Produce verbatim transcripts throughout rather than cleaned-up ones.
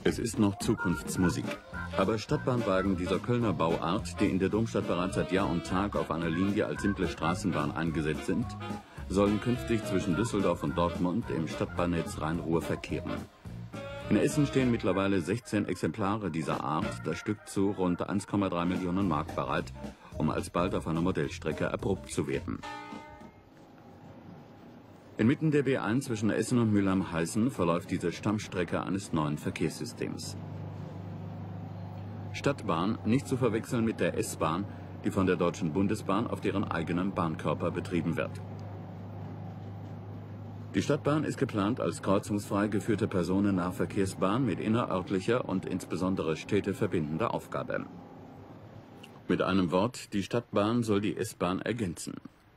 Es ist noch Zukunftsmusik. Aber Stadtbahnwagen dieser Kölner Bauart, die in der Domstadt bereits seit Jahr und Tag auf einer Linie als simple Straßenbahn eingesetzt sind, sollen künftig zwischen Düsseldorf und Dortmund im Stadtbahnnetz Rhein-Ruhr verkehren. In Essen stehen mittlerweile sechzehn Exemplare dieser Art, das Stück zu rund eins Komma drei Millionen Mark bereit, um alsbald auf einer Modellstrecke erprobt zu werden. Inmitten der B eins zwischen Essen und Mülheim-Heißen verläuft diese Stammstrecke eines neuen Verkehrssystems. Stadtbahn, nicht zu verwechseln mit der S-Bahn, die von der Deutschen Bundesbahn auf deren eigenem Bahnkörper betrieben wird. Die Stadtbahn ist geplant als kreuzungsfrei geführte Personennahverkehrsbahn mit innerörtlicher und insbesondere Städte verbindender Aufgabe. Mit einem Wort, die Stadtbahn soll die S-Bahn ergänzen.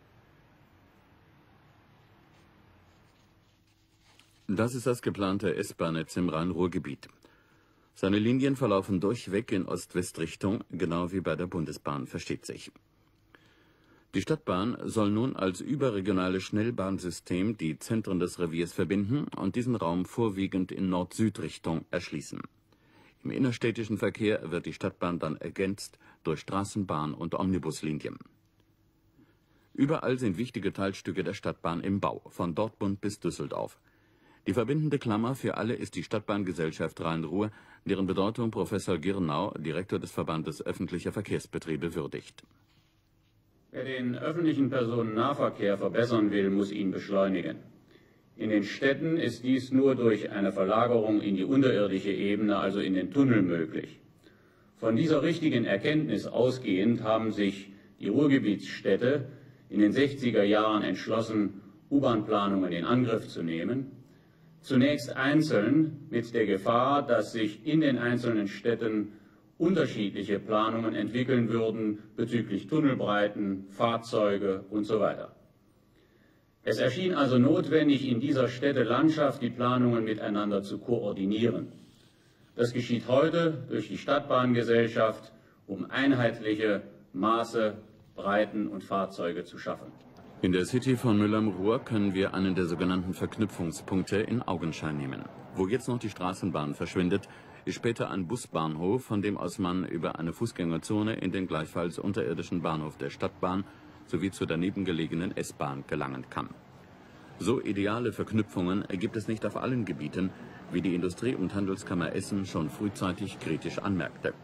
Das ist das geplante S-Bahn-Netz im Rhein-Ruhr-Gebiet. Seine Linien verlaufen durchweg in Ost-West-Richtung, genau wie bei der Bundesbahn, versteht sich. Die Stadtbahn soll nun als überregionales Schnellbahnsystem die Zentren des Reviers verbinden und diesen Raum vorwiegend in Nord-Süd-Richtung erschließen. Im innerstädtischen Verkehr wird die Stadtbahn dann ergänzt durch Straßenbahn- und Omnibuslinien. Überall sind wichtige Teilstücke der Stadtbahn im Bau, von Dortmund bis Düsseldorf. Die verbindende Klammer für alle ist die Stadtbahngesellschaft Rhein-Ruhr, deren Bedeutung Professor Girnau, Direktor des Verbandes öffentlicher Verkehrsbetriebe, würdigt. Wer den öffentlichen Personennahverkehr verbessern will, muss ihn beschleunigen. In den Städten ist dies nur durch eine Verlagerung in die unterirdische Ebene, also in den Tunnel, möglich. Von dieser richtigen Erkenntnis ausgehend haben sich die Ruhrgebietsstädte in den sechziger Jahren entschlossen, U-Bahn-Planungen in Angriff zu nehmen. Zunächst einzeln mit der Gefahr, dass sich in den einzelnen Städten unterschiedliche Planungen entwickeln würden bezüglich Tunnelbreiten, Fahrzeuge und so weiter. Es erschien also notwendig, in dieser Städtelandschaft die Planungen miteinander zu koordinieren. Das geschieht heute durch die Stadtbahngesellschaft, um einheitliche Maße, Breiten und Fahrzeuge zu schaffen. In der City von Mülheim-Ruhr können wir einen der sogenannten Verknüpfungspunkte in Augenschein nehmen. Wo jetzt noch die Straßenbahn verschwindet, ist später ein Busbahnhof, von dem aus man über eine Fußgängerzone in den gleichfalls unterirdischen Bahnhof der Stadtbahn sowie zur daneben gelegenen S-Bahn gelangen kann. So ideale Verknüpfungen gibt es nicht auf allen Gebieten, wie die Industrie- und Handelskammer Essen schon frühzeitig kritisch anmerkte.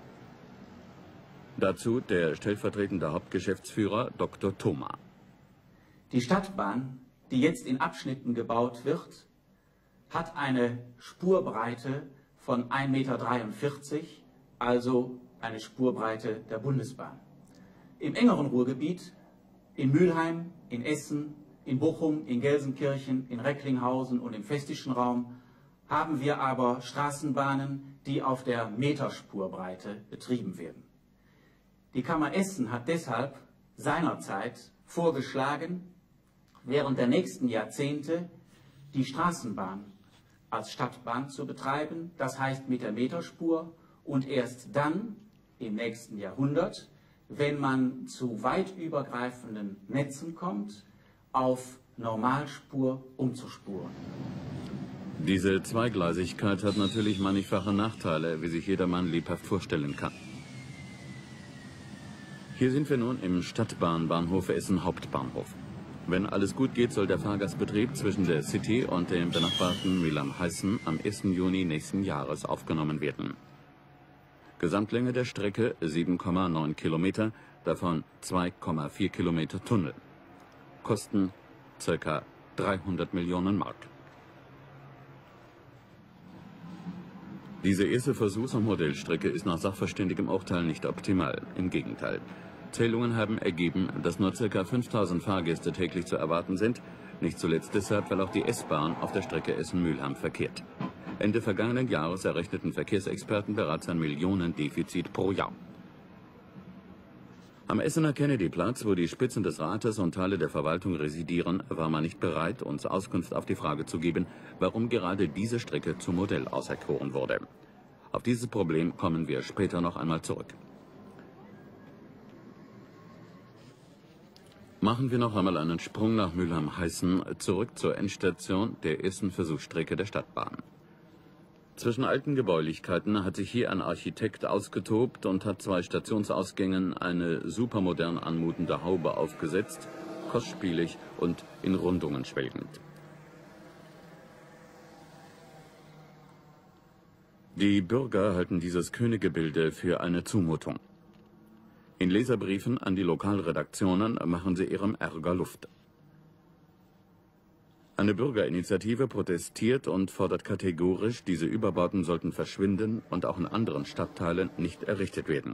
Dazu der stellvertretende Hauptgeschäftsführer Doktor Thoma. Die Stadtbahn, die jetzt in Abschnitten gebaut wird, hat eine Spurbreite von ein Meter dreiundvierzig, also eine Spurbreite der Bundesbahn. Im engeren Ruhrgebiet, in Mülheim, in Essen, in Bochum, in Gelsenkirchen, in Recklinghausen und im Festischen Raum haben wir aber Straßenbahnen, die auf der Meterspurbreite betrieben werden. Die Kammer Essen hat deshalb seinerzeit vorgeschlagen, während der nächsten Jahrzehnte die Straßenbahn als Stadtbahn zu betreiben, das heißt mit der Meterspur, und erst dann im nächsten Jahrhundert, wenn man zu weit übergreifenden Netzen kommt, auf Normalspur umzuspuren. Diese Zweigleisigkeit hat natürlich mannigfache Nachteile, wie sich jedermann lebhaft vorstellen kann. Hier sind wir nun im Stadtbahnbahnhof Essen Hauptbahnhof. Wenn alles gut geht, soll der Fahrgastbetrieb zwischen der City und dem benachbarten Mülheim-Heißen am ersten Juni nächsten Jahres aufgenommen werden. Gesamtlänge der Strecke sieben Komma neun Kilometer, davon zwei Komma vier Kilometer Tunnel. Kosten ca. dreihundert Millionen Mark. Diese erste Versuchs- und Modellstrecke ist nach sachverständigem Urteil nicht optimal. Im Gegenteil. Zählungen haben ergeben, dass nur ca. fünftausend Fahrgäste täglich zu erwarten sind, nicht zuletzt deshalb, weil auch die S-Bahn auf der Strecke Essen-Mülheim verkehrt. Ende vergangenen Jahres errechneten Verkehrsexperten bereits ein Millionendefizit pro Jahr. Am Essener Kennedyplatz, wo die Spitzen des Rates und Teile der Verwaltung residieren, war man nicht bereit, uns Auskunft auf die Frage zu geben, warum gerade diese Strecke zum Modell auserkoren wurde. Auf dieses Problem kommen wir später noch einmal zurück. Machen wir noch einmal einen Sprung nach Mülheim-Heißen, zurück zur Endstation der ersten Versuchsstrecke der Stadtbahn. Zwischen alten Gebäulichkeiten hat sich hier ein Architekt ausgetobt und hat zwei Stationsausgängen eine supermodern anmutende Haube aufgesetzt, kostspielig und in Rundungen schwelgend. Die Bürger halten dieses Königgebilde für eine Zumutung. In Leserbriefen an die Lokalredaktionen machen sie ihrem Ärger Luft. Eine Bürgerinitiative protestiert und fordert kategorisch, diese Überbauten sollten verschwinden und auch in anderen Stadtteilen nicht errichtet werden.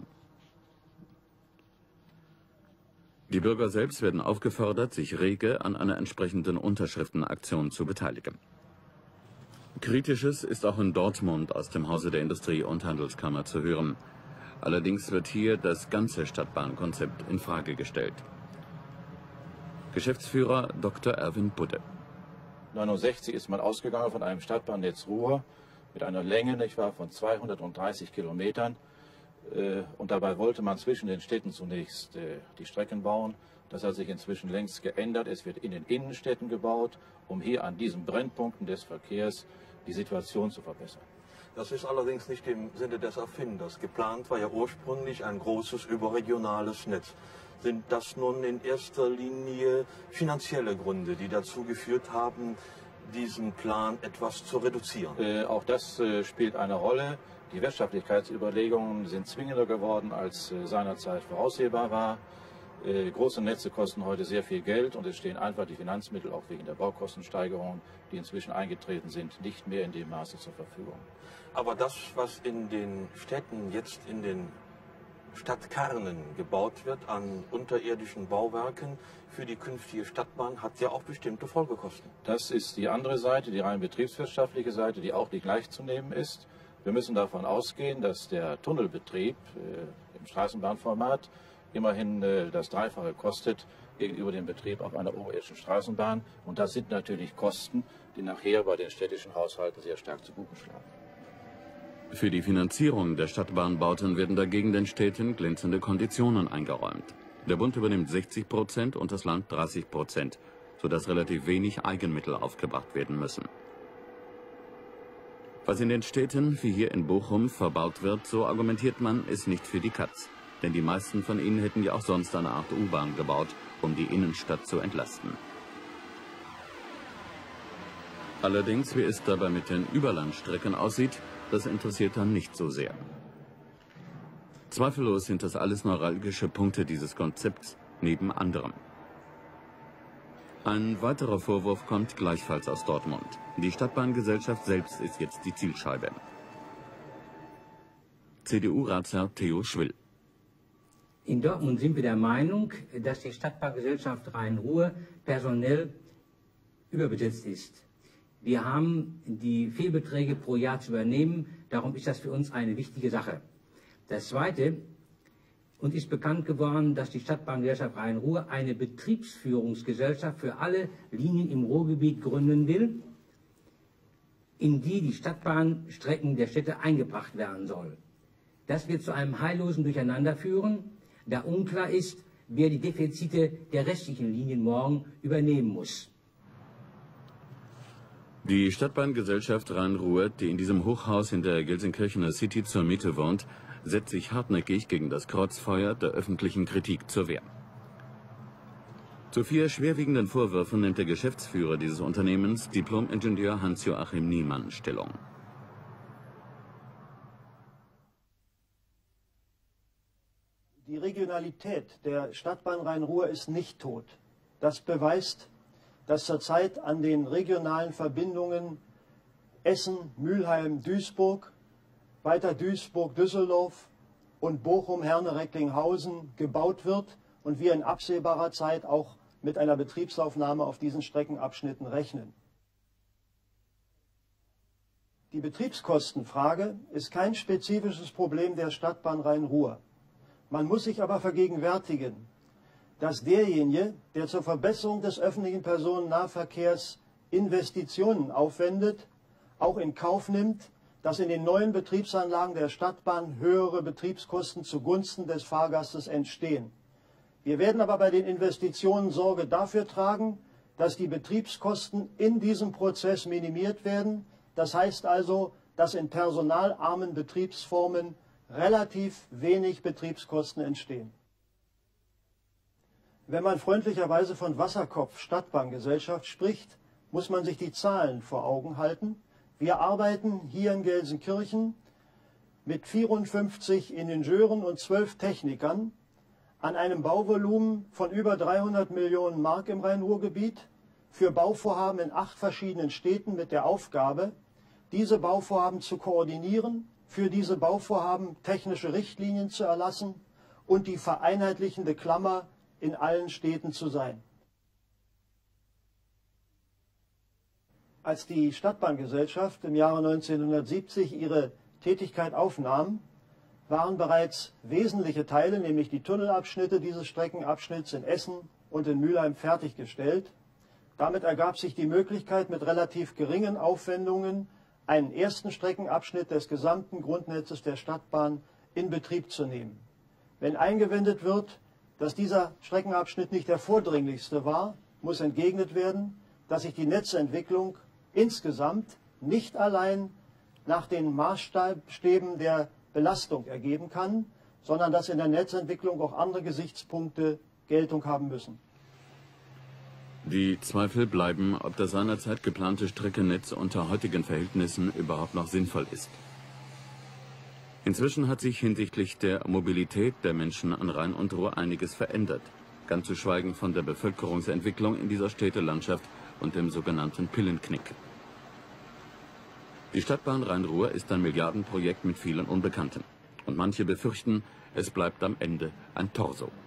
Die Bürger selbst werden aufgefordert, sich rege an einer entsprechenden Unterschriftenaktion zu beteiligen. Kritisches ist auch in Dortmund aus dem Hause der Industrie- und Handelskammer zu hören. Allerdings wird hier das ganze Stadtbahnkonzept in Frage gestellt. Geschäftsführer Doktor Erwin Budde. neunundsechzig ist man ausgegangen von einem Stadtbahnnetz Ruhr mit einer Länge nicht wahr, von zweihundertdreißig Kilometern. Äh, und dabei wollte man zwischen den Städten zunächst äh, die Strecken bauen. Das hat sich inzwischen längst geändert. Es wird in den Innenstädten gebaut, um hier an diesen Brennpunkten des Verkehrs die Situation zu verbessern. Das ist allerdings nicht im Sinne des Erfinders. Geplant war ja ursprünglich ein großes überregionales Netz. Sind das nun in erster Linie finanzielle Gründe, die dazu geführt haben, diesen Plan etwas zu reduzieren? Äh, auch das äh, spielt eine Rolle. Die Wirtschaftlichkeitsüberlegungen sind zwingender geworden, als äh, seinerzeit voraussehbar war. Äh, große Netze kosten heute sehr viel Geld und es stehen einfach die Finanzmittel, auch wegen der Baukostensteigerungen, die inzwischen eingetreten sind, nicht mehr in dem Maße zur Verfügung. Aber das, was in den Städten jetzt in den Stadtkernen gebaut wird an unterirdischen Bauwerken für die künftige Stadtbahn, hat ja auch bestimmte Folgekosten. Das ist die andere Seite, die rein betriebswirtschaftliche Seite, die auch nicht leicht zu nehmen ist. Wir müssen davon ausgehen, dass der Tunnelbetrieb äh, im Straßenbahnformat immerhin äh, das Dreifache kostet gegenüber dem Betrieb auf einer oberirdischen Straßenbahn. Und das sind natürlich Kosten, die nachher bei den städtischen Haushalten sehr stark zu Buche schlagen. Für die Finanzierung der Stadtbahnbauten werden dagegen den Städten glänzende Konditionen eingeräumt. Der Bund übernimmt sechzig Prozent und das Land dreißig Prozent, sodass relativ wenig Eigenmittel aufgebracht werden müssen. Was in den Städten, wie hier in Bochum, verbaut wird, so argumentiert man, ist nicht für die Katz. Denn die meisten von ihnen hätten ja auch sonst eine Art U-Bahn gebaut, um die Innenstadt zu entlasten. Allerdings, wie es dabei mit den Überlandstrecken aussieht, das interessiert dann nicht so sehr. Zweifellos sind das alles neuralgische Punkte dieses Konzepts, neben anderem. Ein weiterer Vorwurf kommt gleichfalls aus Dortmund. Die Stadtbahngesellschaft selbst ist jetzt die Zielscheibe. C D U-Ratsherr Theo Schwill. In Dortmund sind wir der Meinung, dass die Stadtbahngesellschaft Rhein-Ruhr personell überbesetzt ist. Wir haben die Fehlbeträge pro Jahr zu übernehmen, darum ist das für uns eine wichtige Sache. Das Zweite, uns ist bekannt geworden, dass die Stadtbahngesellschaft Rhein-Ruhr eine Betriebsführungsgesellschaft für alle Linien im Ruhrgebiet gründen will, in die die Stadtbahnstrecken der Städte eingebracht werden soll. Das wird zu einem heillosen Durcheinander führen, da unklar ist, wer die Defizite der restlichen Linien morgen übernehmen muss. Die Stadtbahngesellschaft Rhein-Ruhr, die in diesem Hochhaus in der Gelsenkirchener City zur Miete wohnt, setzt sich hartnäckig gegen das Kreuzfeuer der öffentlichen Kritik zur Wehr. Zu vier schwerwiegenden Vorwürfen nimmt der Geschäftsführer dieses Unternehmens, Diplom-Ingenieur Hans-Joachim Niemann, Stellung. Die Regionalität der Stadtbahn Rhein-Ruhr ist nicht tot. Das beweist, dass zurzeit an den regionalen Verbindungen Essen, Mülheim, Duisburg, weiter Duisburg, Düsseldorf und Bochum, Herne, Recklinghausen gebaut wird und wir in absehbarer Zeit auch mit einer Betriebsaufnahme auf diesen Streckenabschnitten rechnen. Die Betriebskostenfrage ist kein spezifisches Problem der Stadtbahn Rhein-Ruhr. Man muss sich aber vergegenwärtigen, dass derjenige, der zur Verbesserung des öffentlichen Personennahverkehrs Investitionen aufwendet, auch in Kauf nimmt, dass in den neuen Betriebsanlagen der Stadtbahn höhere Betriebskosten zugunsten des Fahrgastes entstehen. Wir werden aber bei den Investitionen Sorge dafür tragen, dass die Betriebskosten in diesem Prozess minimiert werden. Das heißt also, dass in personalarmen Betriebsformen relativ wenig Betriebskosten entstehen. Wenn man freundlicherweise von Wasserkopf Stadtbahngesellschaft spricht, muss man sich die Zahlen vor Augen halten. Wir arbeiten hier in Gelsenkirchen mit vierundfünfzig Ingenieuren und zwölf Technikern an einem Bauvolumen von über dreihundert Millionen Mark im Rhein-Ruhr-Gebiet für Bauvorhaben in acht verschiedenen Städten mit der Aufgabe, diese Bauvorhaben zu koordinieren, für diese Bauvorhaben technische Richtlinien zu erlassen und die vereinheitlichende Klammer in allen Städten zu sein. Als die Stadtbahngesellschaft im Jahre neunzehnhundertsiebzig ihre Tätigkeit aufnahm, waren bereits wesentliche Teile, nämlich die Tunnelabschnitte dieses Streckenabschnitts in Essen und in Mülheim fertiggestellt. Damit ergab sich die Möglichkeit, mit relativ geringen Aufwendungen einen ersten Streckenabschnitt des gesamten Grundnetzes der Stadtbahn in Betrieb zu nehmen. Wenn eingewendet wird, dass dieser Streckenabschnitt nicht der vordringlichste war, muss entgegnet werden, dass sich die Netzentwicklung insgesamt nicht allein nach den Maßstäben der Belastung ergeben kann, sondern dass in der Netzentwicklung auch andere Gesichtspunkte Geltung haben müssen. Die Zweifel bleiben, ob das seinerzeit geplante Streckennetz unter heutigen Verhältnissen überhaupt noch sinnvoll ist. Inzwischen hat sich hinsichtlich der Mobilität der Menschen an Rhein und Ruhr einiges verändert, ganz zu schweigen von der Bevölkerungsentwicklung in dieser Städtelandschaft und dem sogenannten Pillenknick. Die Stadtbahn Rhein-Ruhr ist ein Milliardenprojekt mit vielen Unbekannten. Und manche befürchten, es bleibt am Ende ein Torso.